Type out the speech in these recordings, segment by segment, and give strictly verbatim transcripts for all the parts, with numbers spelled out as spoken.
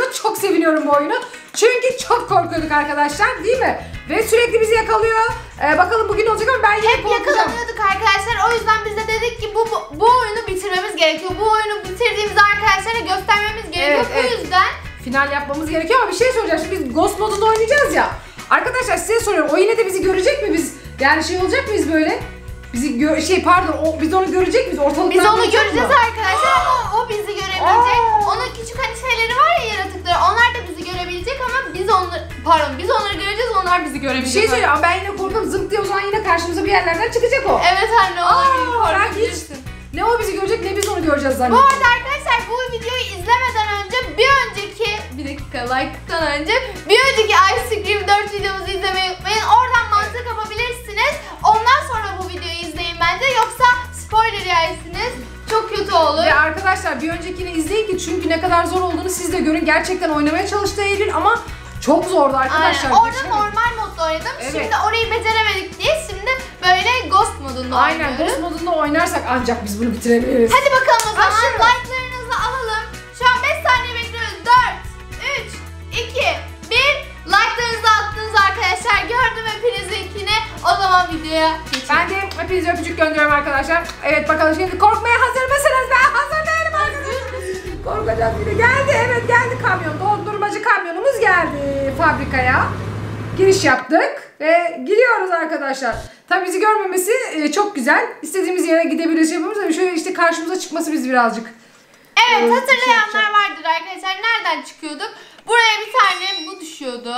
oynayacağım. Çok seviniyorum bu oyunu. Çünkü çok korkuyorduk arkadaşlar, değil mi? Ve sürekli bizi yakalıyor. Ee, bakalım bugün olacak ama ben yine Hep korkacağım. yakalanıyorduk arkadaşlar. O yüzden biz de dedik ki bu, bu, bu oyunu bitirmemiz gerekiyor. Bu oyunu bitirdiğimizde arkadaşlara göstermemiz gerekiyor. Evet, bu evet. yüzden Final yapmamız gerekiyor ama bir şey soracağım. Şimdi biz Ghost modunda oynayacağız ya. Arkadaşlar size soruyorum. O yine de bizi görecek mi biz? Yani şey olacak mıyız böyle? Bizi gö şey pardon o, biz onu görecek miyiz? Ortalıkta biz onu göreceğiz mı? Arkadaşlar ama o bizi görebilecek. Aa. Onun küçük hani şeyleri var ya, yaratıkları. Onlar da bizi görebilecek ama biz onları pardon biz onları göreceğiz, onlar bizi Bir görebilecek. şey söyleyeyim ama ben yine korkuyorum. Zırt diye o zaman yine karşımıza bir yerlerden çıkacak o. Evet anne, olabilir. Aa, ben hiç Korkabilirsin. ne o bizi görecek ne biz onu göreceğiz Bu zannediyorum. arada arkadaşlar bu videoyu izlemeden önce bir önceki bir dakika like'tan önce bir önceki Ice Cream dört videomuzu izlemeyi unutmayın. Oradan mantık yapabilirsiniz. Ondan sonra bu videoyu izleyin bence, yoksa spoiler yersiniz. Çok kötü olur. Ve arkadaşlar bir öncekini izleyin ki çünkü ne kadar zor olduğunu siz de görün. Gerçekten oynamaya çalıştı Eylül ama çok zordu arkadaşlar. Aynen. Orada Geçemedik. normal modda oynadım. Evet. Şimdi orayı beceremedik diye şimdi böyle Ghost modunda Aynen, oynuyoruz. Ghost modunda oynarsak ancak biz bunu bitirebiliriz. Hadi bakalım o zaman. Başlıyoruz. Like'larınızı alalım. Şu an beş saniye bekliyoruz. dört, üç, iki, bir. Like'larınızı attınız arkadaşlar. Gördüm hepinizinkini. O zaman videoya geçelim. Ben de hepinize öpücük gönderiyorum arkadaşlar. Evet bakalım şimdi korkmaya hazır mısınız? Ben hazır değilim arkadaşlar. Korkacağız yine. Geldi, evet geldi kamyon. Dondurmacı kamyonumuz geldi fabrikaya. Giriş yaptık ve giriyoruz arkadaşlar. Tabii bizi görmemesi e, çok güzel. İstediğimiz yere gidebiliriz, yapabiliriz. Ama şöyle işte karşımıza çıkması biz birazcık. Evet, Evet, hatırlayanlar şey vardır arkadaşlar. Nereden çıkıyorduk? Buraya bir tane bu düşüyordu.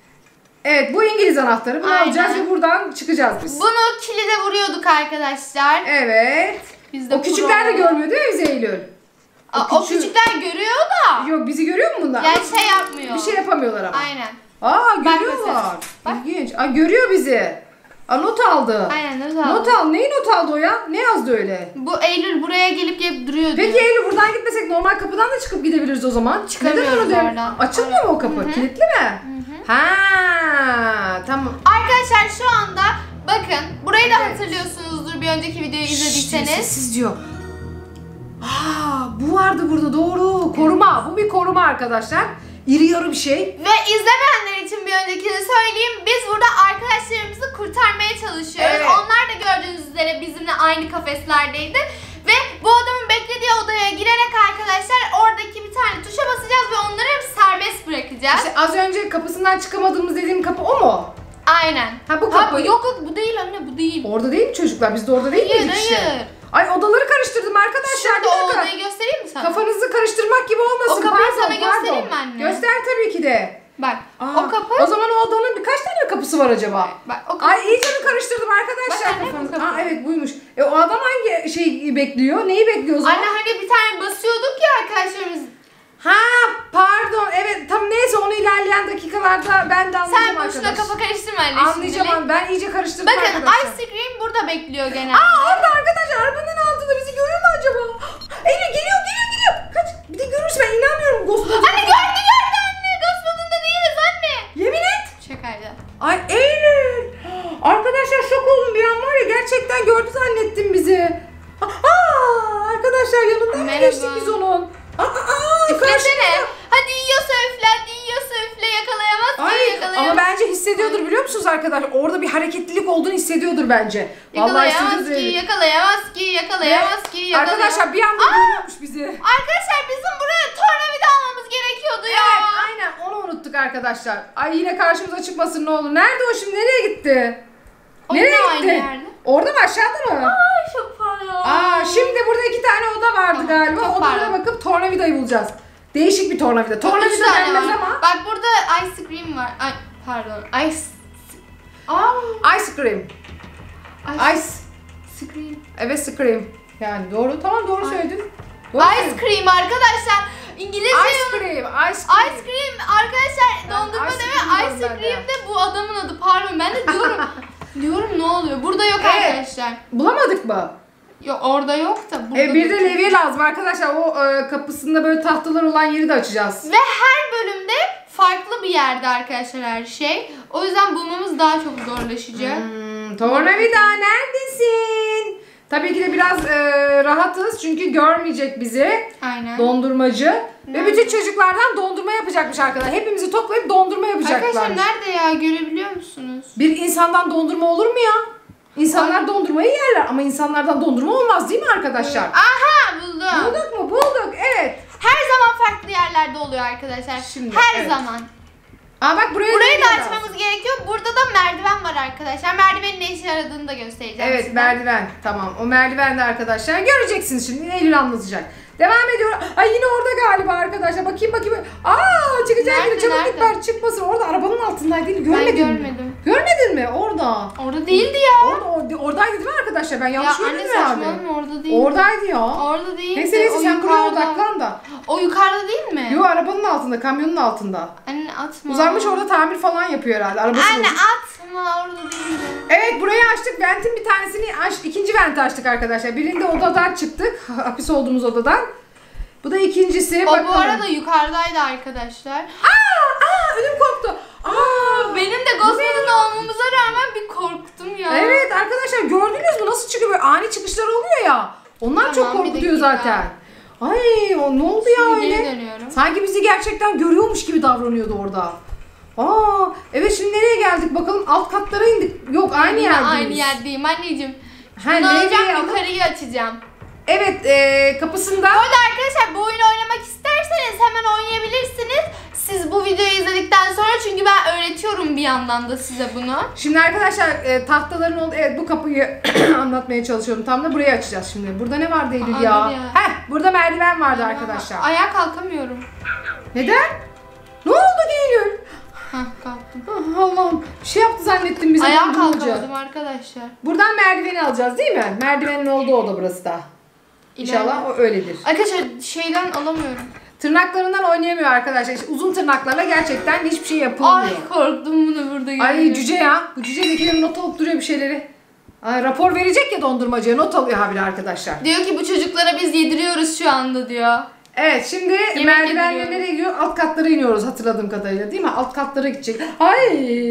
Evet, bu İngiliz anahtarı. Bunu Aynen. alacağız ve buradan çıkacağız biz. Bunu kilide vuruyorduk arkadaşlar. Evet. Biz de O küçükler de pro- görmüyor değil mi bizi Eylül? Aa, o küçük- küçükler görüyor da. Yok, bizi görüyor mu bunlar? Yani şey yapmıyor. Bir şey yapamıyorlar ama. Aynen. Aa, Bak görüyorlar. mesela. Bak. İlginç. Aa, görüyor bizi. Aa, not aldı. Aynen, not aldı. Not al. Neyi not aldı o ya? Ne yazdı öyle? Bu Eylül buraya gelip gelip duruyor Peki diyor. Eylül buradan gitmesek normal kapıdan da çıkıp gidebiliriz o zaman. Çıkamıyoruz Neden onu dem- oradan. Açılmıyor mu o kapı? Hı hı. Kilitli mi? Ha, tamam. Arkadaşlar şu anda bakın burayı da Evet. hatırlıyorsunuzdur bir önceki videoyu Şşş, izlediyseniz. sessiz diyor. Aa, bu vardı burada, doğru. Koruma. Bu bir koruma arkadaşlar. İri yarı bir şey. Ve izlemeyenler için bir öncekini söyleyeyim. Biz burada arkadaşlarımızı kurtarmaya çalışıyoruz. Evet. Onlar da gördüğünüz üzere bizimle aynı kafeslerdeydi. Ve bu adamın beklediği odaya girerek arkadaşlar oradaki bir tane tuşa basacağız ve onları serbest bırakacağız. İşte az önce kapısından çıkamadığımız dediğim kapı o mu? Aynen. Ha, bu Ha, kapı. bu- yok yok bu değil anne, bu değil. Orada değil mi çocuklar? Biz de orada değil Hayır, miydik işte? hayır. Ay, odaları karıştırdım arkadaşlar. Şurada Bir o dakika. odayı göstereyim mi sana? Kafanızı karıştırmak gibi olmasın. O kapıyı Pardon, sana göstereyim mi pardon. anne? Göster tabii ki de. Bak Aa, o kapı. O zaman o odanın birkaç tane mi kapısı var acaba? Bak o kapı. Ay, iyice mi karıştırdım arkadaşlar Bak anne, bu kafanızı? kapı. Aa, evet buymuş. E o adam hangi şeyi bekliyor? Neyi bekliyor o zaman? Anne hani bir tane basıyorduk ya arkadaşlarımız. Ha, pardon. Evet, tam neyse onu ilerleyen dakikalarda ben de anlayacağım Sen boşuna arkadaş. kafa karıştırma anne Anlayacağım şimdilik. ama ben iyice karıştırdım Bakın arkadaşlar. Ice Cream burada bekliyor genelde. Aa, orada arkadaşlar arabanın altında bizi görüyor mu acaba? Eylül geliyor geliyor geliyor. Kaç. Bir de görürse ben inanmıyorum Ghost modunda. Anne gördü gördü anne. Ghost modunda değiliz anne. Yemin et. Şakaydı. Ay Eylül. Arkadaşlar şok oldum bir an, var ya, gerçekten gördü zannettim bizi. Aa, arkadaşlar yanından mı Merhaba. geçtik biz onun? Aa, aa, Üflesene. karşımızda. Hadi yiyorsa üfle, hadi yiyorsa üfle, yakalayamaz ki Ay, yakalayamaz. ama bence hissediyordur, biliyor musunuz arkadaşlar? Orada bir hareketlilik olduğunu hissediyordur bence. Yakalayamaz hissediyordur ki, Eylül. yakalayamaz ki, yakalayamaz ki, yakalayamaz. Arkadaşlar bir anda görüyormuş bizi. Arkadaşlar bizim buraya tornavida almamız gerekiyordu ya. Evet, aynen onu unuttuk arkadaşlar. Ay, yine karşımıza çıkmasın ne olur. Nerede o şimdi? Nereye gitti? O Nereye yine gitti? aynı yerde. Orada mı, aşağıda mı? Ay çok pardon. Aa, şimdi burada iki tane oda vardı Tamam, galiba. çok Odalara pardon. bakıp tornavidayı bulacağız. Değişik bir tornavida. Üç Tornavida tane denmez var. ama. Bak burada ice cream var. Ay pardon. Ice. Aa. Ice cream. Ice. cream. Evet, scream. Yani doğru. Tamam, doğru Ay. söyledin. Doğru Ice söyledin. cream arkadaşlar. İngilizce Ice cream. Ice cream. Ice cream arkadaşlar, Ben dondurma ice deme cream ice diyorum ben de. cream de bu adamın adı, pardon ben de diyorum. diyorum ne oluyor? Burada yok Evet. arkadaşlar. Bulamadık mı? Yok orada yok da burada. E, bir de da- levye lazım arkadaşlar. O e, kapısında böyle tahtalar olan yeri de açacağız. Ve her bölümde farklı bir yerde arkadaşlar her şey. O yüzden bulmamız daha çok zorlaşacak. Hmm, tornavida neredesin? Tabii ki de biraz e, rahatız çünkü görmeyecek bizi. Aynen. Dondurmacı. Nerede? Ve bütün çocuklardan dondurma yapacakmış arkadaşlar. Hepimizi toplayıp dondurma yapacaklar. Arkadaşlar nerede ya? Görebiliyor musunuz? Bir insandan dondurma olur mu ya? İnsanlar dondurmayı yerler ama insanlardan dondurma olmaz değil mi arkadaşlar? Aha buldum. Bulduk mu? Bulduk. Evet. Her zaman farklı yerlerde oluyor arkadaşlar. Şimdi, Her evet. zaman. Aa bak buraya Burayı da da açmamız gerekiyor. Burada da merdiven var arkadaşlar. Merdivenin ne işe yaradığını da göstereceğim Evet size. merdiven. Tamam. O merdiven de arkadaşlar göreceksiniz şimdi. Eylül anlatacak. Devam ediyor. Ay yine orada galiba arkadaşlar. Bakayım bakayım. Aa çıkacak Nerede, yine. Çabuk nerede? git bari çıkmasın. Orada arabanın altındaydı değil mi? Görmedin Ben mi? görmedim. Görmedin mi? Orada. Orada değildi ya. Orada, orada oradaydı değil mi arkadaşlar? Ben Ya yanlış anne görmedim herhalde. saçmalama orada değil. Oradaydı ya. Orada değil. Neyse neyse sen buraya odaklan da. O yukarıda değil mi? Yo arabanın altında, kamyonun altında. Anne atma. Uzanmış orada tamir falan yapıyor herhalde. Arabası Anne bozuk. atma orada değil. Evet burayı açtık. Vent'in bir tanesini açtık. İkinci venti açtık arkadaşlar. Birinde odadan çıktık. Hapis olduğumuz odadan. Bu da ikincisi. O Bakalım. bu arada yukarıdaydı arkadaşlar. Aa, aa ödüm koptu. Aa, Benim de Ghostman'ın olmamıza rağmen bir korktum ya. evet arkadaşlar gördünüz mü nasıl çıkıyor böyle ani çıkışlar oluyor ya. Onlar Tamam, çok bir korkutuyor dakika. zaten. Ay o ne oldu ya Şimdi geri öyle? dönüyorum. Sanki bizi gerçekten görüyormuş gibi davranıyordu orada. Aa evet şimdi nereye geldik bakalım alt katlara indik. Yok aynı Yine yerdeyiz. aynı yerdeyim anneciğim. Ha, Bunu nereye alacağım aldın? yukarıyı açacağım. Evet e, kapısında. Bu arada arkadaşlar bu oyunu oynamak isterseniz hemen oynayabilirsiniz. Siz bu videoyu izledikten sonra çünkü ben öğretiyorum bir yandan da size bunu. Şimdi arkadaşlar e, tahtaların oldu. Evet bu kapıyı anlatmaya çalışıyorum. Tam da burayı açacağız şimdi. Burada ne vardı Eylül Aa, ya? dur ya. Heh burada merdiven vardı arkadaşlar. Ayağa kalkamıyorum. Neden? Ne oldu Eylül? Hah kalktım. Ah, Allah'ım bir şey yaptı zannettim bize. Ayağa dondurmacı. kalkamadım arkadaşlar. Buradan merdiveni alacağız değil mi? Merdivenin olduğu oda burası da. İnşallah o öyledir. Arkadaşlar şeyden alamıyorum. Tırnaklarından oynayamıyor arkadaşlar. İşte uzun tırnaklarla gerçekten hiçbir şey yapılmıyor. Ay korktum bunu burada görünce. Ay cüce ya. Bu cücedekileri not alıp duruyor bir şeyleri. Ay, rapor verecek ya dondurmacıya not alıyor habire arkadaşlar. Diyor ki bu çocuklara biz yediriyoruz şu anda diyor. Evet şimdi Yemek merdivenle yediriyoruz. nereye gidiyor? Alt katlara iniyoruz hatırladığım kadarıyla değil mi? Alt katlara gidecek. Ay!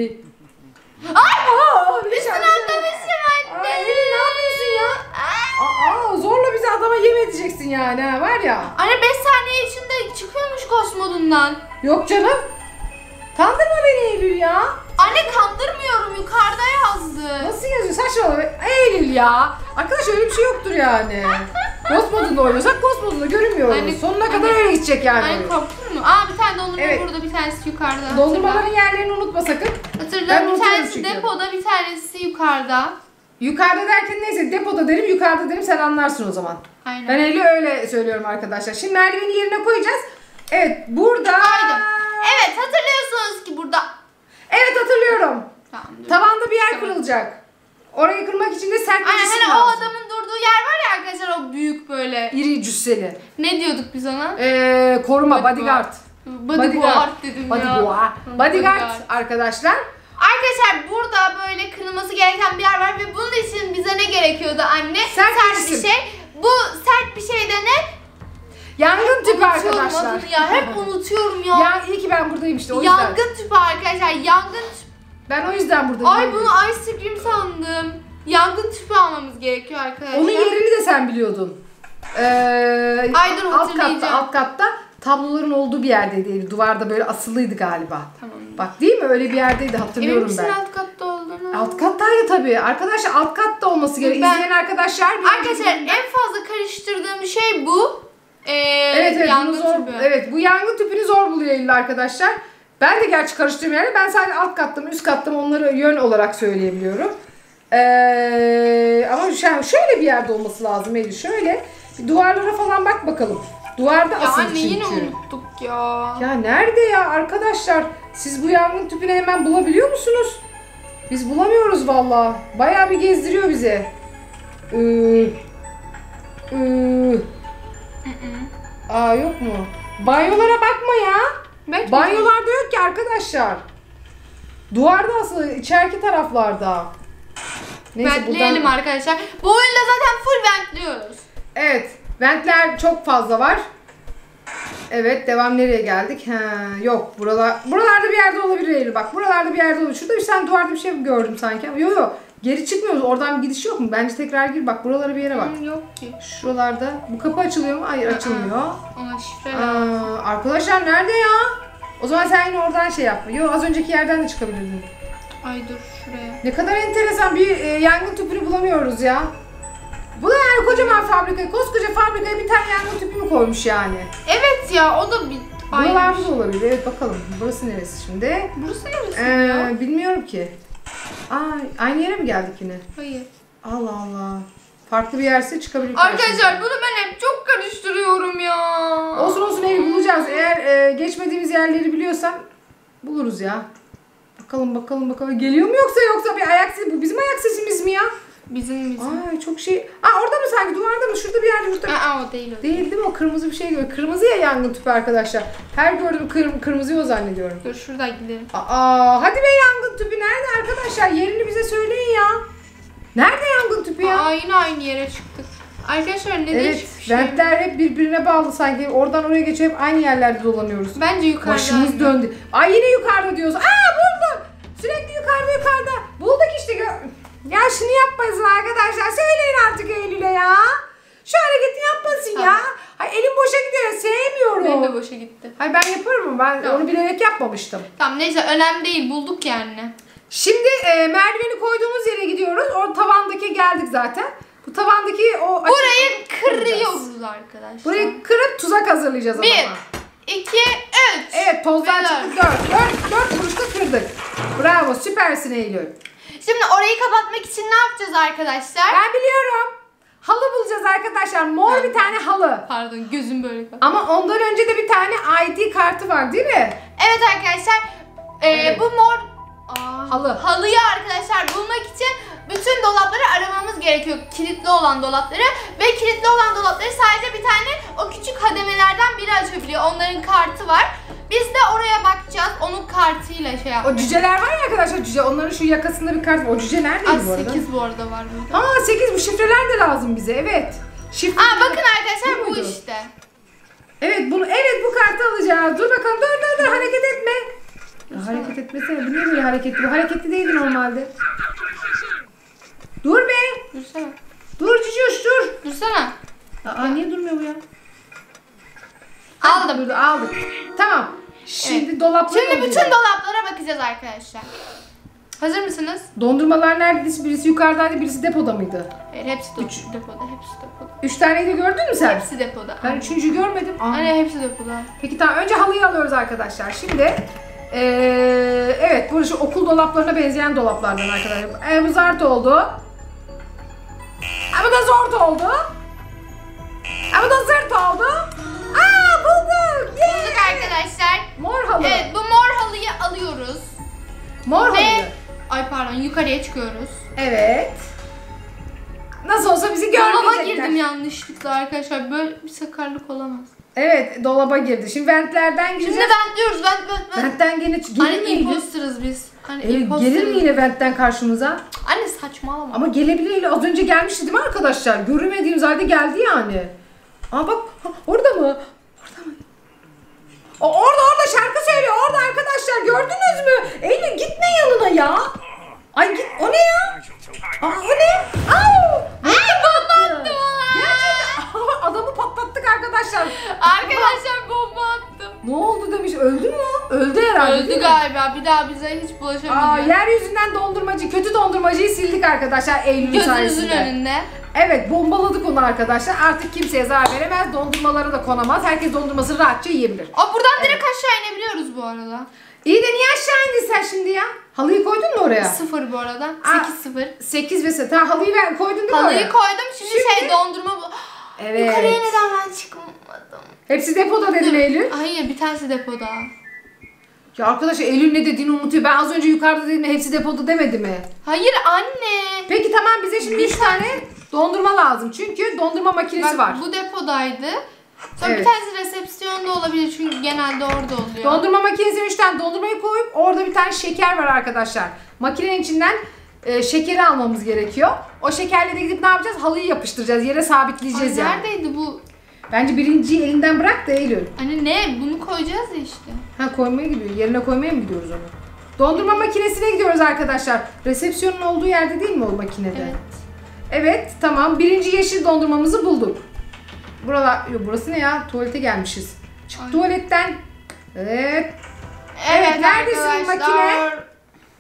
Ay! Aa, bir Üstüne şey- atlamışım anne. Ay Elif, ne yapıyorsun ya? Aa, zorla bizi adama yem edeceksin yani ha, var ya. Anne beş saniye içinde çıkıyormuş kosmodundan. Yok canım. Kandırma beni Eylül ya. Anne kandırmıyorum yukarıda yazdı. Nasıl yazıyor? Saçmalama. Eylül ya. Arkadaşlar öyle bir şey yoktur yani. Ghost modunda oynuyorsak Ghost modunda görünmüyoruz. Anne- Sonuna anne- kadar öyle gidecek yani. Anne oyun. korktun mu? Aa bir tane dondurma Evet. burada bir tanesi yukarıda. Dondurmaların yerlerini unutma sakın. Hatırla. Ben Hatırla bir unutuyorum tanesi çünkü. depoda bir tanesi yukarıda. Yukarıda derken neyse depoda derim yukarıda derim sen anlarsın o zaman. Aynen. Ben Eylül'e öyle söylüyorum arkadaşlar. Şimdi merdiveni yerine koyacağız. Evet burada. Koydum. Evet hatırlıyorsunuz ki burada. Evet hatırlıyorum. Tamam dur. Tavanda bir yer Tamam. kırılacak. Orayı kırmak için de sert bir Aynen cisim hani o lazım. adamın durduğu yer var ya arkadaşlar o büyük böyle. İri cüsseli. Ne diyorduk biz ona? Ee, koruma Bodyguard. bodyguard. Bodyguard dedim ya. Bodyguard. Bodyguard arkadaşlar. Arkadaşlar burada böyle kırılması gereken bir yer var ve bunun için bize ne gerekiyordu anne? Sert bir bir cisim. şey. Bu sert bir şey de ne? Yangın tüpü Unutuyorum arkadaşlar. adını ya. Hep unutuyorum ya. Ya iyi ki ben buradayım işte o yüzden. Yangın tüpü arkadaşlar. Yangın tüpü. Ben o yüzden buradayım. Ay bunu ice cream sandım. Yangın tüpü almamız gerekiyor arkadaşlar. Onun yerini de sen biliyordun. Ee, Ay dur, alt katta, hatırlayacağım. alt katta tabloların olduğu bir yerdeydi. Duvarda böyle asılıydı galiba. Tamam. Bak değil mi? Öyle bir yerdeydi hatırlıyorum Emin misin ben. alt katta olduğunu? Alt kattaydı tabii. Arkadaşlar alt katta olması gerekiyor. Ben- İzleyen arkadaşlar. Arkadaşlar en fazla karıştırdığım şey bu. Ee, Evet evet, yangın bunu zor, tüpü. evet bu yangın tüpünü zor buluyor Eylül arkadaşlar. Ben de gerçi karıştığım yerde ben sadece alt kattım üst kattım onları yön olarak söyleyebiliyorum. Ee, ama şu- şöyle bir yerde olması lazım Eylül. Şöyle bir duvarlara falan bak bakalım. Duvarda Ya asılı anne çünkü. yine unuttuk ya. Ya nerede ya arkadaşlar? Siz bu yangın tüpünü hemen bulabiliyor musunuz? Biz bulamıyoruz valla. Bayağı bir gezdiriyor bize. Ee, ee, aa yok mu? Banyolara bakma ya. Belki Banyolarda yok ki arkadaşlar. Duvarda asılı, içeriki taraflarda. Neyse ventleyelim buradan... arkadaşlar. Bu oyunda zaten full ventliyoruz. Evet, ventler çok fazla var. Evet, devam nereye geldik? Ha, yok, buralar, buralarda bir yerde olabilir Eylül bak. Buralarda bir yerde olabilir. Şurada bir tane duvarda bir şey gördüm sanki ama yok yok. Geri çıkmıyoruz. Oradan bir gidiş yok mu? Bence tekrar gir. Bak buralara bir yere bak. Hı, yok ki. Şuralarda. Bu kapı açılıyor mu? Hayır açılmıyor. Ona şifre Aa, lazım. arkadaşlar nerede ya? O zaman sen yine oradan şey yapma. Yok az önceki yerden de çıkabilirdin. Ay dur şuraya. Ne kadar enteresan bir e, yangın tüpünü bulamıyoruz ya. Bu da yani kocaman fabrika, koskoca fabrikaya bir tane yangın tüpü mü koymuş yani? Evet ya o da bir Buralarda da olabilir. Evet bakalım. Burası neresi şimdi? Burası neresi ya? Ee, bilmiyorum ki. Aa, aynı yere mi geldik yine? Hayır. Allah Allah. Farklı bir yerse çıkabilir. Arkadaşlar bunu ben hep çok karıştırıyorum ya. Olsun olsun evi bulacağız. Eğer e, geçmediğimiz yerleri biliyorsan buluruz ya. Bakalım bakalım bakalım. Geliyor mu yoksa yoksa bir ayak sesi? Bu bizim ayak sesimiz mi ya? Bizim bizim. Ay çok şey. Aa orada mı sanki duvarda mı? Şurada bir yerde burada. Aa o değil o. Değil değil mi? O kırmızı bir şey görüyor. Kırmızı ya yangın tüpü arkadaşlar. Her gördüğüm kır, kırmızıyı o zannediyorum. Dur şuradan gidelim. Aa hadi be yangın tüpü nerede arkadaşlar? Yerini bize söyleyin ya. Nerede yangın tüpü ya? Aa yine aynı yere çıktık. Arkadaşlar ne Evet, değişik bir şey. ventler hep birbirine bağlı sanki. Oradan oraya geçip hep aynı yerlerde dolanıyoruz. Bence yukarıdan. Başımız döndü. Ay yine yukarıda diyoruz. Aa buldum. Sürekli yukarıda yukarıda. Bulduk işte. Ya şunu yapmasın arkadaşlar. Söyleyin artık Eylül'e ya. Şu hareketi yapmasın Tamam. ya. Ay elim boşa gidiyor. Sevmiyorum. Benim de boşa gitti. Ay ben yaparım mı? Ben Tamam. onu bilerek yapmamıştım. Tamam neyse önemli değil bulduk yani. Şimdi e, merdiveni koyduğumuz yere gidiyoruz. O tavandaki geldik zaten. Bu tavandaki o açık- Burayı kıracağız. kırıyoruz arkadaşlar. Burayı kırıp tuzak hazırlayacağız Bir, adama. iki, üç. Evet tozdan Ve çıktık dört. Dört, dört kuruşta kırdık. Bravo süpersin Eylül. Şimdi orayı kapatmak için ne yapacağız arkadaşlar? Ben biliyorum. Halı bulacağız arkadaşlar. Mor Ben- bir tane halı. Pardon gözüm böyle kaldı. Ama ondan önce de bir tane I D kartı var değil mi? Evet arkadaşlar e, Evet. bu mor Aa, Halı. halıyı arkadaşlar bulmak için bütün dolapları aramamız gerekiyor. Kilitli olan dolapları ve kilitli olan dolapları sadece bir tane o küçük hademelerden biri açabiliyor. Onların kartı var. Biz de oraya bakacağız. Onun kartıyla şey O yapacağız. cüceler var ya arkadaşlar cüce. Onların şu yakasında bir kart var. O cüce neredeydi bu arada? sekiz bu arada var burada. Aa sekiz bu şifreler de lazım bize evet. Şifre. Aa bakın arkadaşlar Bu bu muydu? işte. Evet bunu evet bu kartı alacağız. Dur bakalım dur dur dur hareket etme. Ya, hareket etmesene. Bu niye böyle hareketli? Bu hareketli değildi normalde. Dur be. Dursana. Dur cücüş dur. Dursana. Aa niye durmuyor bu ya? Aldım. Dur, aldık. Tamam. Şimdi Evet. dolapları Şimdi bütün alacağız. dolaplara bakacağız arkadaşlar. Hazır mısınız? Dondurmalar neredeyse birisi yukarıdaydı birisi depoda mıydı? Evet, hepsi de Üç. depoda, hepsi depoda. Üç taneyi de gördün mü sen? Hepsi depoda. Ben üçüncüyü görmedim. Aa. Anne hepsi depoda. Peki tamam önce halıyı alıyoruz arkadaşlar. Şimdi ee, evet burası okul dolaplarına benzeyen dolaplardan arkadaşlar. E, bu zart oldu. Ama da zort oldu. Ama da zırt oldu. Aa bulduk. Yeah. Bulduk arkadaşlar. Mor halı. Evet bu mor halıyı alıyoruz. Mor Ve halı. ay pardon yukarıya çıkıyoruz. Evet. Nasıl olsa bizi Dolaba görmeyecekler. girdim yanlışlıkla arkadaşlar. Böyle bir sakarlık olamaz. Evet dolaba girdi. Şimdi ventlerden Şimdi gireceğiz. ben diyoruz ben ben ben. Ventten gene gelir Anne mi Eylül? imposterız biz. Hani Eylül, imposterız. gelir mi yine ventten karşımıza? Anne saçmalama. Ama gelebilir Eylül. Az önce gelmişti değil mi arkadaşlar? Görmediğimiz halde geldi yani. Aa bak ha, orada mı? Orada mı? O, orada orada şarkı söylüyor. Orada arkadaşlar gördünüz mü? Eylül gitme yanına ya. Ay git o ne ya? Aa o ne? Au! Ay bomba attım. Gerçekten adamı patlattık arkadaşlar. Arkadaşlar bomba attım. Ne oldu demiş. Öldü mü? Öldü herhalde. değil Öldü mi? galiba. Bir daha bize hiç Aa, bulaşamayacak. yeryüzünden dondurmacı, kötü dondurmacıyı sildik arkadaşlar Eylül'ün Gözünüzün sayesinde. önünde. Evet bombaladık onu arkadaşlar. Artık kimseye zarar veremez. Dondurmalara da konamaz. Herkes dondurmasını rahatça yiyebilir. Aa, buradan direkt aşağı inebiliyoruz bu arada. İyi de niye aşağı indin sen şimdi ya? Halıyı koydun mu oraya? Sıfır bu arada. Aa, sekiz sıfır. sekiz ve sekiz. Tamam halıyı ver, koydun değil mi Halıyı oraya? koydum. Şimdi, Şimdi- şey dondurma bu. Evet. Yukarıya neden ben çıkmadım? Hepsi depoda dedin Eylül. Hayır bir tanesi depoda. Ya arkadaşlar Eylül ne dediğini unutuyor. Ben az önce yukarıda dedim hepsi depoda demedi mi? Hayır anne. Peki tamam bize şimdi Bir üç tane dondurma lazım. Çünkü dondurma makinesi Bak, var. bu depodaydı. Sonra Evet. bir tanesi resepsiyonda olabilir çünkü genelde orada oluyor. Dondurma makinesine üç tane dondurmayı koyup orada bir tane şeker var arkadaşlar. Makinenin içinden e, şekeri almamız gerekiyor. O şekerle de gidip ne yapacağız? Halıyı yapıştıracağız. Yere Ay, sabitleyeceğiz yani. neredeydi bu? Bence birinciyi elinden bırak da Eylül. Anne ne? Bunu koyacağız ya işte. Ha koymaya gidiyor. Yerine koymaya mı gidiyoruz onu? Dondurma makinesine gidiyoruz arkadaşlar. Resepsiyonun olduğu yerde değil mi o makinede? Evet. Evet, tamam. Birinci yeşil dondurmamızı bulduk. Buralar, yok burası ne ya? Tuvalete gelmişiz. Çık Ay. tuvaletten. Evet. Evet, neredesin arkadaşlar. makine?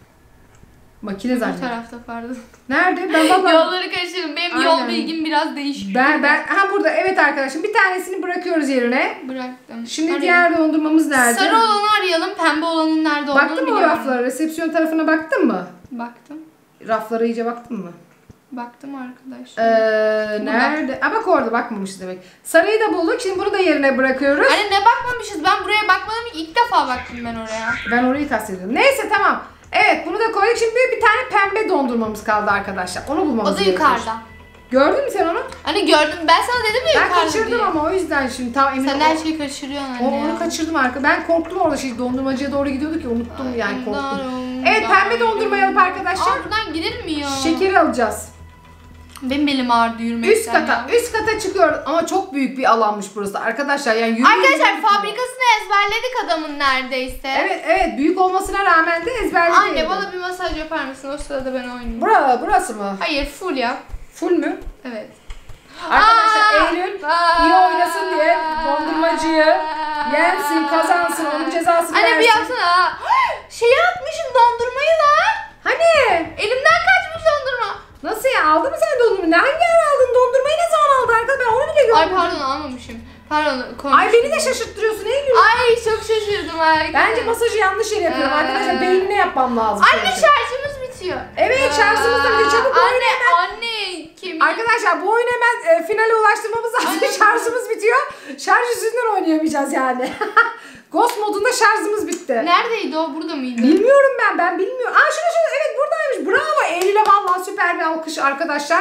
Makine Bu zaten. tarafta pardon. Nerede? Ben vallahi... Yolları karıştırdım. Benim yol Aynen. bilgim biraz değişik. Ben, ben, ha burada. Evet arkadaşım. Bir tanesini bırakıyoruz yerine. Bıraktım. Şimdi Arayayım. diğer dondurmamız nerede? Sarı olanı arayalım. Pembe olanın nerede olduğunu Baktın mı o biliyorum. raflara? Resepsiyon tarafına baktın mı? Baktım. Raflara iyice baktın mı? Baktım arkadaşlar. Ee, nerede? Ha bak orada bakmamışız demek. Sarıyı da bulduk. Şimdi bunu da yerine bırakıyoruz. Anne ne bakmamışız? Ben buraya bakmadım ki. İlk defa baktım ben oraya. Ben orayı kastediyorum. Neyse tamam. Evet bunu da koyduk. Şimdi bir tane pembe dondurmamız kaldı arkadaşlar. Onu bulmamız O da gerekiyor. yukarıda. Gördün mü sen onu? Hani gördüm. Ben sana dedim ya Ben yukarıda kaçırdım diye. ama o yüzden şimdi tam emin Sen ol- her şeyi kaçırıyorsun O, anne onu ya. kaçırdım arka. Ben korktum orada şey dondurmacıya doğru gidiyorduk ya unuttum yani korktum. Darım, Evet pembe darım. dondurmayı alıp arkadaşlar Aa, buradan girilmiyor. şekeri alacağız. Benim belim ağrıdı yürümekten. Üst kata, ya. üst kata çıkıyoruz ama çok büyük bir alanmış burası arkadaşlar. Yani yürüyün- Arkadaşlar yürüyün. fabrikasını ezberledik adamın neredeyse. Evet evet büyük olmasına rağmen de ezberledim. Anne bana bir masaj yapar mısın? O sırada ben oynayayım. Bura, burası mı? Hayır full yap. Full mü? Evet. Arkadaşlar Aa! Eylül iyi oynasın diye dondurmacıyı yensin, kazansın, onun cezasını Anne versin. bir yapsana. Şeyi atmışım dondurmayı lan. Hani? Elimden kaçmış dondurma. Nasıl ya? Aldın mı sen dondurmayı? Hangi ara aldın? Dondurmayı ne zaman aldın arkadaşlar? Ben onu bile görmedim. Ay pardon almamışım. Pardon konuştum. Ay beni de şaşırttırıyorsun Eylül. Ay çok şaşırdım ay. Bence masajı yanlış yere yapıyorum Ee. arkadaşlar. Beynine yapmam lazım. Anne şöyle. şarjımız bitiyor. Evet şarjımız da bitiyor. Çabuk oyun Anne hemen. anne kim? Arkadaşlar bu oyunu hemen e, finale ulaştırmamız lazım. Aynen. Şarjımız bitiyor. Şarj yüzünden oynayamayacağız yani. Ghost modunda şarjımız bitti. Neredeydi o? Burada mıydı? Bilmiyorum ben. Ben bilmiyorum. Aa şurada şurada. Evet buradaymış. Bravo. Eylül'e vallahi süper bir alkış arkadaşlar.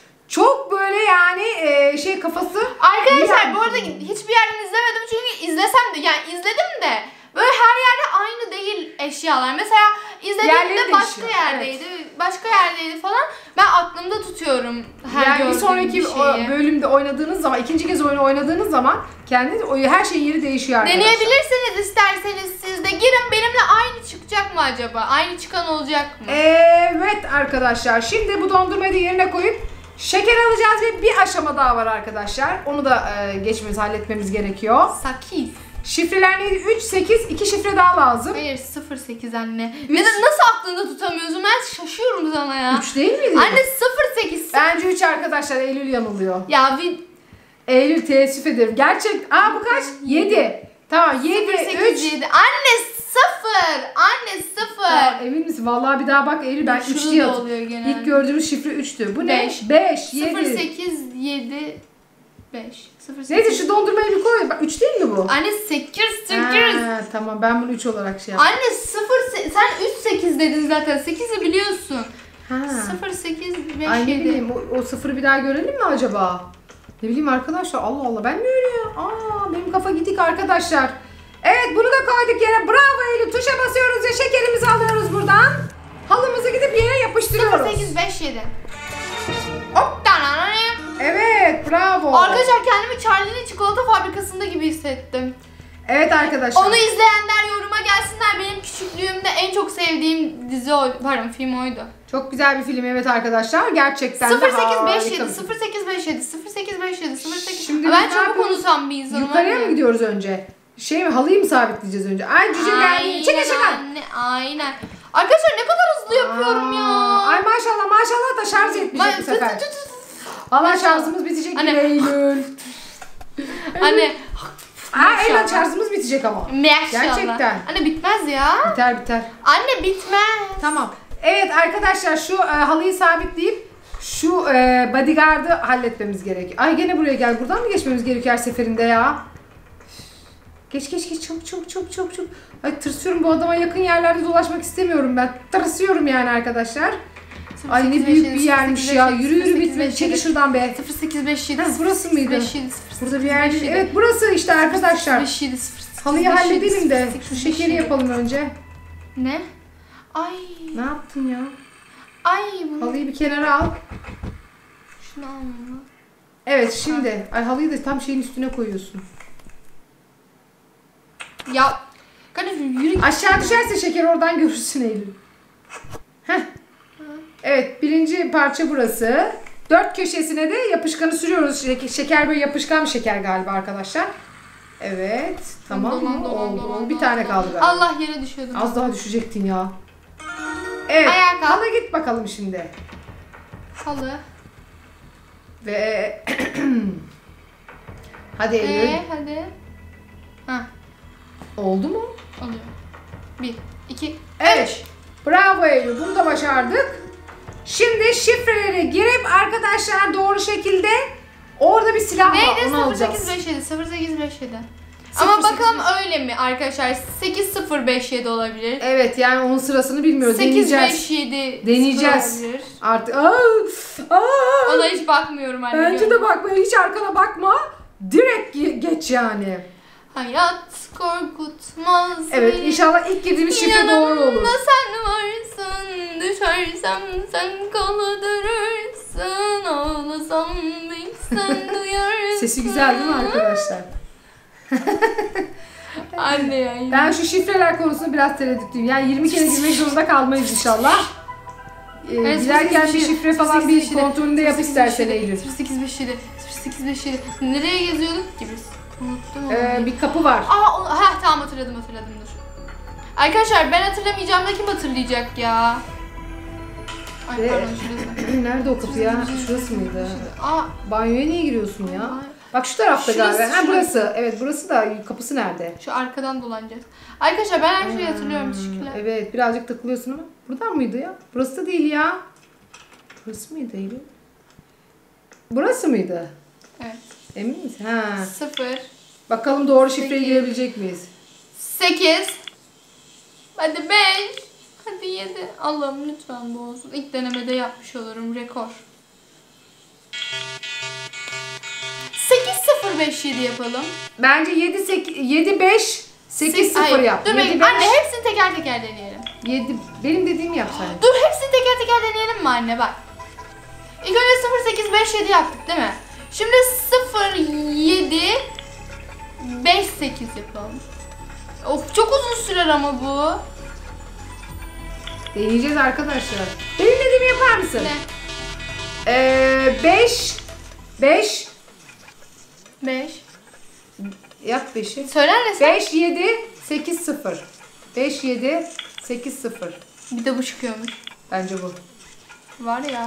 Çok böyle yani e, şey kafası. Arkadaşlar iyi bu arada yani. hiçbir yerden izlemedim çünkü izlesem de yani izledim de böyle her yerde aynı değil eşyalar. Mesela izlediğimde Yerleri başka değişiyor, yerdeydi, başka yerdeydi falan. Ben aklımda tutuyorum her Yani bir gördüğüm sonraki bir şeyi. o bölümde oynadığınız zaman, ikinci kez oyunu oynadığınız zaman kendiniz o her şeyin yeri değişiyor arkadaşlar. Deneyebilirsiniz isterseniz siz de. Girin benimle aynı çıkacak mı acaba? Aynı çıkan olacak mı? Evet arkadaşlar. Şimdi bu dondurmayı da yerine koyup şeker alacağız ve bir aşama daha var arkadaşlar. Onu da e, geçmemiz, halletmemiz gerekiyor. Sakız. Şifreler neydi? üç, sekiz, iki şifre daha lazım. Hayır sıfır sekiz anne. Neden nasıl aklında tutamıyorsun? Ben şaşıyorum sana ya. üç değil miydi? Anne sıfır sekiz. Bence üç arkadaşlar. Eylül yanılıyor. Ya bir Eylül teessüf ederim. Gerçek. Aa bu kaç? yedi. Tamam yedi, sıfır sekiz üç. yedi. Anne sıfır. Anne sıfır. Tamam, emin misin? Vallahi bir daha bak Eylül ben Şurada üç diye da hatırlıyorum. oluyor genelde. İlk gördüğümüz şifre üçtü. Bu ne? Beş. beş, sıfır yedi. sekiz yedi beş. sıfır sekiz. Neyse şu dondurmayı bir koy. Bak üç değil mi bu? Anne sekiz sekiz. Ha, tamam ben bunu üç olarak şey yaptım. Anne sıfır se- sen üç sekiz dedin zaten. sekizi biliyorsun. Ha. sıfır sekiz Ay beş ne yedi. bileyim o, o sıfırı bir daha görelim mi acaba? Ne bileyim arkadaşlar Allah Allah ben mi öyle ya? Aa benim kafa gidik arkadaşlar. Evet bunu da koyduk yere. Bravo Eylül. Tuşa basıyoruz ve şekerimizi alıyoruz buradan. Halımızı gidip yere yapıştırıyoruz. sıfır sekiz beş yedi. Hop dananam. Evet bravo. Arkadaşlar kendimi Charlie'nin çikolata fabrikasında gibi hissettim. Evet arkadaşlar. Onu izleyenler yoruma gelsinler. Benim küçüklüğümde en çok sevdiğim dizi o, pardon film oydu. Çok güzel bir film evet arkadaşlar. Gerçekten de sıfır sekiz beş harika yedi, bir film. sıfır sekiz beş yedi, sıfır sekiz beş yedi, sıfır sekiz. Şimdi Ben biz ne çabuk yapıyoruz? unutan bir insanım. Yukarıya anne. mı gidiyoruz önce? Şey mi halıyı mı sabitleyeceğiz önce? Ay cüce geldi. Çekil şuradan. Anne, aynen. Arkadaşlar ne kadar hızlı yapıyorum ya. Aa, Ay maşallah maşallah da şarj etmeyecek bu Tut, sefer. tut, tut, tut. Allah şarjımız bitecek Anne. yine Eylül. Anne. Aa Eylül şarjımız bitecek ama. Maşallah. Gerçekten. Anne bitmez ya. Biter biter. Anne bitmez. Tamam. Evet arkadaşlar şu e, halıyı sabitleyip şu e, bodyguard'ı halletmemiz gerekiyor. Ay gene buraya gel. Buradan mı geçmemiz gerekiyor her seferinde ya? Geç geç geç çabuk çabuk çabuk çabuk çabuk. Ay tırsıyorum bu adama yakın yerlerde dolaşmak istemiyorum ben. Tırsıyorum yani arkadaşlar. Ay ne büyük bir yermiş ya. Yürü yürü bitme. Çekil şuradan be. sıfır sekiz beş yedi. Ha, burası mıydı? beş yedi, sıfır sekiz Burada bir yer beş değil. yedi. Evet burası işte arkadaşlar. beş yedi, sıfır sekiz Halıyı beş yedi, halledelim de sıfır sekiz şu beş şekeri yedi. yapalım önce. Ne? Ay. Ne yaptın ya? Ay bunu. Halıyı bir kenara al. Şunu alma. Evet şimdi. Ay halıyı da tam şeyin üstüne koyuyorsun. Ya Kardeşim yürü. Aşağı düşerse şeker oradan görürsün Eylül. Heh. Evet, birinci parça burası. Dört köşesine de yapışkanı sürüyoruz. Şeker böyle yapışkan bir şeker galiba arkadaşlar. Evet. Tamam mı? Oldu. Bir tane kaldı galiba. Allah yere düşüyordu. Az daha düşecektin ya. Evet. Ayağa kalk. Hala git bakalım şimdi. Halı. Ve hadi Eylül. Ee, hadi. Ha, Oldu mu? oluyor. Bir, iki, Evet. Bravo Eylül. Bunu da başardık. Şimdi şifreleri girip arkadaşlar doğru şekilde orada bir silah var. Neydi? Onu sıfır alacağız. sekiz beş yedi. sıfır sekiz beş yedi. sıfır Ama sekiz bakalım öyle mi arkadaşlar? sekiz sıfır beş yedi olabilir. Evet, yani onun sırasını bilmiyoruz. sekiz Deneyeceğiz. beş yedi Deneyeceğiz. olabilir. Artık. Aa, aa. Ona hiç bakmıyorum anne. Bence de bakma. Hiç arkana bakma. Direkt ge- geç yani. Hayat korkutmaz Evet, beni. inşallah ilk girdiğimiz şifre doğru olur. Yanımda sen varsın. Düşersem sen kaldırırsın. Ağlasam ilk sen duyarsın. Sesi güzel değil mi arkadaşlar? Anne ya. Ben şu şifreler konusunda biraz tereddütlüyüm. Yani yirmi kere girmek zorunda kalmayız inşallah. Ee, Evet, girerken bir şifre falan bir sıfır kontrolünde yap istersen Eylül. sıfır sekiz beş yedi. sıfır sekiz beş yedi. Nereye geziyorduk ki biz? Unuttum onu. Ee, bir kapı var. Aa, o- ha tamam hatırladım hatırladım dur. Arkadaşlar ben hatırlamayacağım da kim hatırlayacak ya? Ay Ve- pardon şurası. Nerede o kapı ya? Şurası mıydı? Aa, Banyoya niye giriyorsun ya? Ay. Bak şu tarafta Şurası, galiba. Ha şurası. burası. Evet, burası da kapısı nerede? şu arkadan dolanacağız. Arkadaşlar ben her şeyi hatırlıyorum teşekkürler. Evet, birazcık takılıyorsun ama. Buradan mıydı ya? Burası da değil ya. Burası mıydı Eylül? Burası mıydı? Evet. Emin misin? Ha. sıfır. Bakalım doğru şifreyi Sekiz. girebilecek miyiz? sekiz. Hadi beş. Hadi yedi. Allah'ım lütfen bu olsun. İlk denemede yapmış olurum rekor. sekiz sıfır beş yedi yapalım. Bence yedi sekiz yedi beş sekiz sıfır Hayır, yap. Dur yedi, bekle. beş, Anne hepsini teker teker deneyelim. yedi benim dediğimi yap sen. Dur hepsini teker teker deneyelim mi anne bak. İlk önce sıfır sekiz beş yedi yaptık değil mi? Şimdi sıfır yedi beş sekiz yapalım. Of çok uzun sürer ama bu. Deneyeceğiz arkadaşlar. Benim dediğimi yapar mısın? Ne? Ee, beş beş beş. yap beşi. Söyler misin? beş yedi sekiz sıfır. beş yedi sekiz sıfır. Bir de bu çıkıyormuş. Bence bu. Var ya.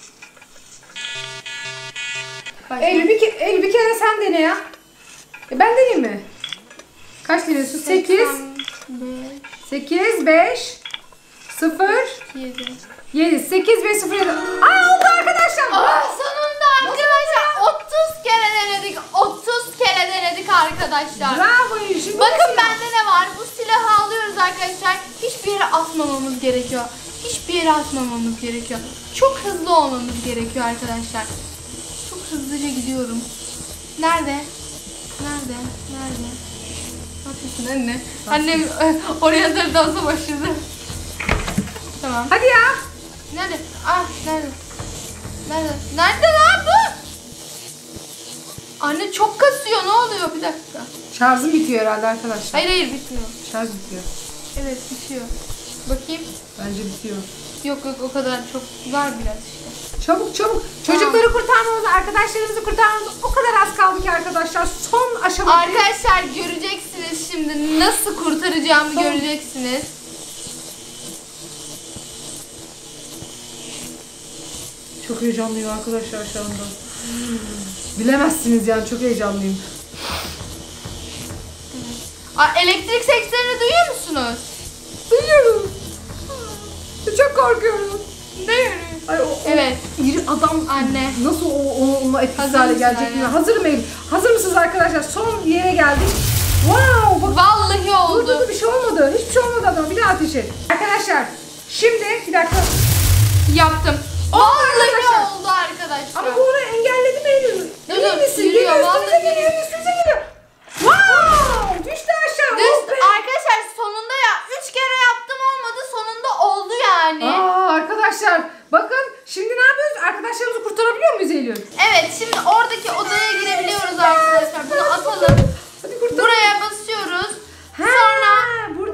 Başla. Eylül bir, ke- Eylül bir kere sen dene ya. E ben deneyeyim mi? Kaç deniyorsun? sekiz seksen beş, sekiz beş sıfır yedi. yedi sekiz beş sıfır yedi. Aa oldu arkadaşlar. Ah sonunda arkadaşlar otuz kere denedik. otuz kere denedik arkadaşlar. Bravo Eylül. Şimdi Bakın bende ne var? Bu silahı alıyoruz arkadaşlar. Hiçbir yere atmamamız gerekiyor. Hiçbir yere atmamamız gerekiyor. Çok hızlı olmamız gerekiyor arkadaşlar. Çok hızlıca gidiyorum. Nerede? Nerede? Nerede? Ne yapıyorsun anne? Annem e, oraya da dansa başladı. Tamam. hadi ya. Nerede? Ah nerede? Nerede? Nerede lan bu? Anne çok kasıyor. Ne oluyor? Bir dakika. Şarjım bitiyor herhalde arkadaşlar. Hayır hayır bitmiyor. Şarj bitiyor. Evet bitiyor. Bakayım. Bence bitiyor. Yok yok o kadar çok var biraz işte. Çabuk çabuk. Çocukları kurtarmamız, arkadaşlarımızı kurtarmamız o kadar az kaldı ki arkadaşlar. Son aşama. Arkadaşlar göreceksiniz şimdi nasıl kurtaracağımı Son- göreceksiniz. Çok heyecanlıyım arkadaşlar şu anda. Bilemezsiniz yani, çok heyecanlıyım. Aa, elektrik seslerini duyuyor musunuz? Duyuyorum. Çok korkuyorum. Duyuyorum. Ay, o, o Evet. iri adam Anne. nasıl o, o, onunla etkisiz Hazır hale mısın gelecek anne? bilmiyorum. Hazırım Eylül. Hazır mısınız arkadaşlar? Son yere geldik. Wow! Bak, Vallahi burada da oldu. bir şey olmadı. Hiçbir şey olmadı adama. Bir daha ateş et. Arkadaşlar şimdi bir dakika. Yaptım. arkadaşlar. Vallahi oldu arkadaşlar. Ama bu onu engelledi mi Eylül? Dur, Emin dur, misin? yürüyor, Geliyor, vallahi üstümüze geliyor, geliyor. üstümüze geliyor. Wow! Düştü aşağı. Düz, Oh be. arkadaşlar sonunda ya üç kere yaptım olmadı sonunda oldu yani. Aa, arkadaşlar bakın şimdi ne yapıyoruz? Arkadaşlarımızı kurtarabiliyor muyuz Eylül? Evet şimdi oradaki odaya girebiliyoruz arkadaşlar. Bunu atalım. Hadi kurtar. Buraya basıyoruz. Ha, Sonra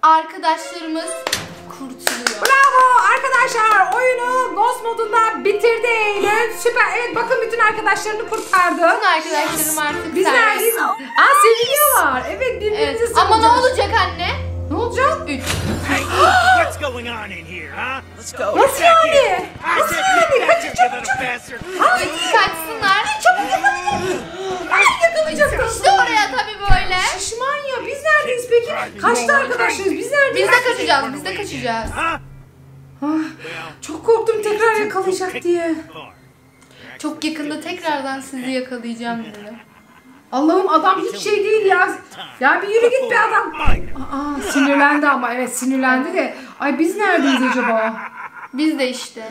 arkadaşlarımız kurtuluyor. Bravo arkadaşlar, oyunu Ghost modunda bitirdi Eylül. Süper. Evet, bakın bütün arkadaşlarını kurtardı. Bütün arkadaşlarım artık Biz serbest. neredeyiz? Aa, seviniyorlar. Evet, birbirimize Evet. sarılacağız. Ama ne olacak anne? Ne olacak? Üç. Hey, what's going on in here, huh? Let's go. Nasıl yani? I Nasıl said yani? get Kaçın back çabuk here, çabuk. little bastard. Ay, Kaçsınlar. çabuk yakalayacak. Ay, yakalayacak. İşte oraya tabii böyle. Şişman ya, biz neredeyiz peki? Kaçtı arkadaşlarız, biz neredeyiz? Biz de kaçacağız, biz de kaçacağız. Huh? Ah, çok korktum tekrar yakalayacak diye. Çok yakında tekrardan sizi yakalayacağım dedi. Allah'ım, adam hiç şey değil ya. Ya bir yürü git be adam. Aa, sinirlendi ama, evet sinirlendi de. Ay, biz neredeyiz acaba? Biz de işte.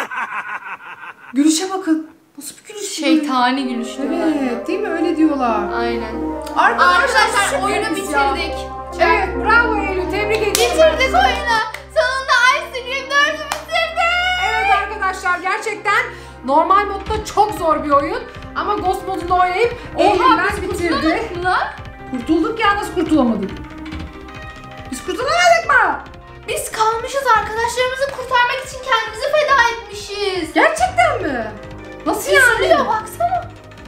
Gülüşe bakın. Nasıl bir gülüş? Şeytani gülüşlüler. Evet, değil mi? Öyle diyorlar. Aynen. Arkadaşlar, Arkadaşlar oyunu süperiz ya. bitirdik. Evet, bravo Eylül, tebrik ediyorum. Bitirdik oyunu. Sonunda Ice Cream dördü bitirdik. Evet arkadaşlar, gerçekten normal modda çok zor bir oyun. Ama Ghost modunda oynayıp Eylül'den biz bitirdi. kurtulamadık mı lan? Kurtulduk ya, nasıl kurtulamadık? Biz kurtulamadık mı? Biz kalmışız, arkadaşlarımızı kurtarmak için kendimizi feda etmişiz. Gerçekten mi? Nasıl yani? Üzülüyor, baksana.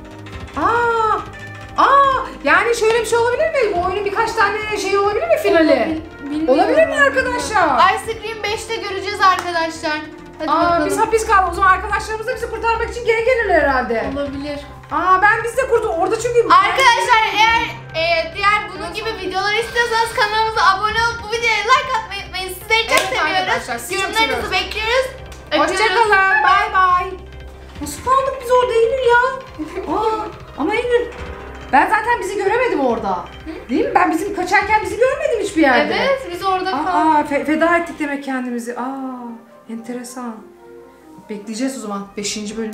Aa, aa, yani şöyle bir şey olabilir mi? Bu oyunun birkaç tane şey olabilir mi finali? Bilmiyorum. Olabilir mi arkadaşlar? Ice Cream beşte göreceğiz arkadaşlar. Hadi Aa, bakalım. biz hapis kaldık. O zaman arkadaşlarımız da bizi kurtarmak için geri gelirler herhalde. Olabilir. Aa, ben biz de kurtuldum. Orada çünkü... Arkadaşlar eğer e, diğer bunun gibi videolar istiyorsanız kanalımıza abone olup bu videoya like atmayı unutmayın. Sizleri çok Evet arkadaşlar, seviyoruz. sizi çok Yorumlarınızı seviyoruz. bekliyoruz. Öpüyoruz. Hoşçakalın. Bay bay. Nasıl kaldık biz orada Eylül ya? Aa, ama Eylül, ben zaten bizi göremedim orada. Değil mi? Ben bizim kaçarken bizi görmedim hiçbir yerde. Evet, biz orada kaldık. Aa, fe- feda ettik demek kendimizi. Aa, enteresan. Bekleyeceğiz o zaman beşinci bölüm.